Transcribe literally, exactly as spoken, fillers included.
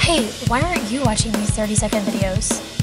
Hey, why aren't you watching these thirty second videos?